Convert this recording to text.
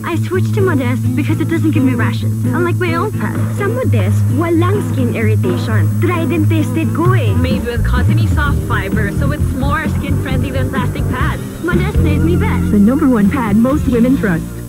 I switched to Modest because it doesn't give me rashes, unlike my old pad. Sa Modest, walang skin irritation. Tried and tested ko eh. Made with cottony soft fiber, so it's more skin-friendly than plastic pads. Modest knows me best. The #1 pad most women trust.